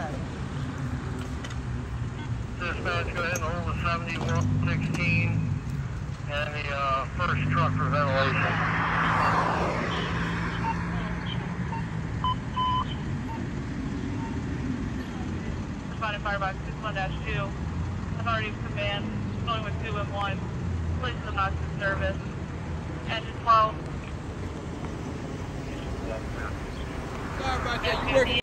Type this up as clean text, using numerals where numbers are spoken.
Dispatch, go ahead and hold the 7116 and the first truck for ventilation. Responding Firebox 61-2. Authority of command, going with 2 and 1. Place the box in service. Engine 12. Sorry about that. You working?